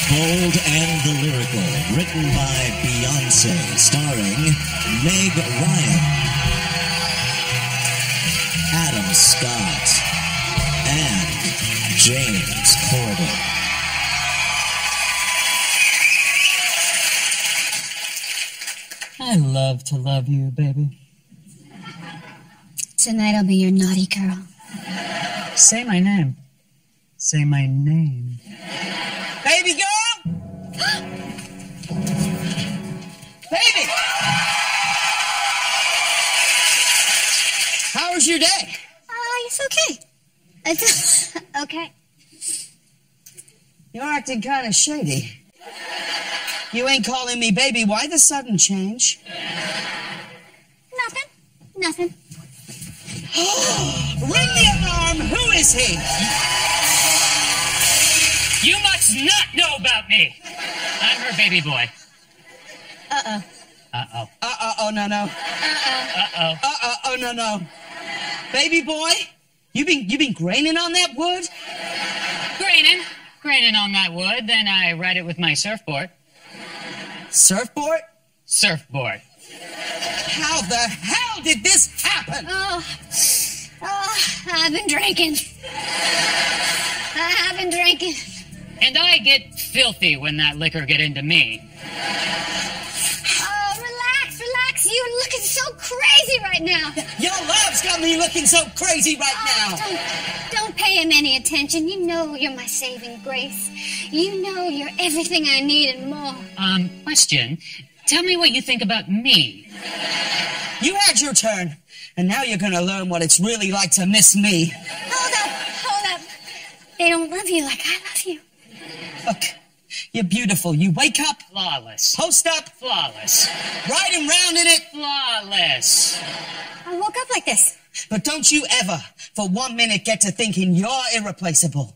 Bold and The Lyrical, written by Beyonce, starring Meg Ryan, Adam Scott, and James Corden. I love to love you, baby. Tonight I'll be your naughty girl. Say my name. Say my name. Baby girl! Baby! How was your day? It's okay. It's okay. You're acting kind of shady. You ain't calling me baby. Why the sudden change? Nothing. Ring the alarm! Who is he? You must not know about me. I'm her baby boy. Uh-oh. Uh-oh. Oh, no. Uh-oh. Oh, no. Baby boy, you been graining on that wood? Graining on that wood, then I ride it with my surfboard. Surfboard? Surfboard. How the hell did this happen? Oh, I've been drinking. And I get filthy when that liquor get into me. Oh, relax. You're looking so crazy right now. Your love's got me looking so crazy right now. Don't pay him any attention. You know you're my saving grace. You know you're everything I need and more. Question. Tell me what you think about me. You had your turn, and now you're gonna learn what it's really like to miss me. Hold up. They don't love you like I love you. Look, you're beautiful. You wake up, Flawless. post up, Flawless. riding round in it. Flawless. I woke up like this. But don't you ever, for 1 minute, get to thinking you're irreplaceable.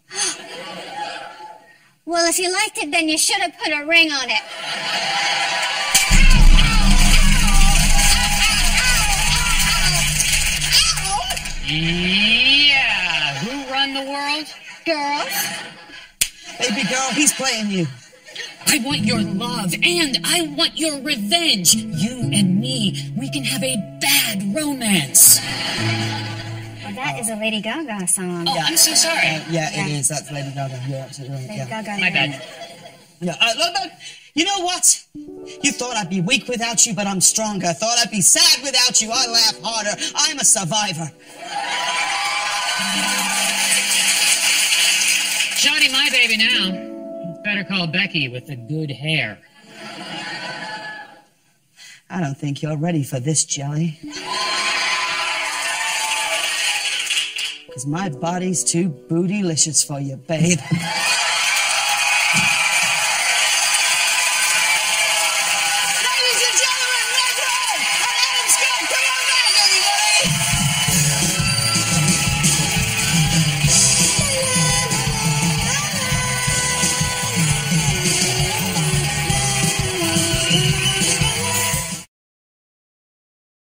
Well, if you liked it, then you should have put a ring on it. Yeah. Who run the world? Girls. Baby girl, he's playing you. I want your love, and I want your revenge. You and me, we can have a bad romance. Well, that is a Lady Gaga song. Oh, I'm so sorry. Yeah, it is. That's Lady Gaga. You're absolutely right. Lady Gaga. My bad. Yeah, look, you know what? You thought I'd be weak without you, but I'm stronger. Thought I'd be sad without you. I laugh harder. I'm a survivor. Shoddy my baby now. Better call Becky with the good hair. I don't think you're ready for this, Jelly. Because my body's too bootylicious for you, babe.